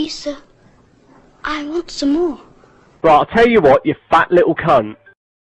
Please, sir. I want some more. Right, I'll tell you what, you fat little cunt.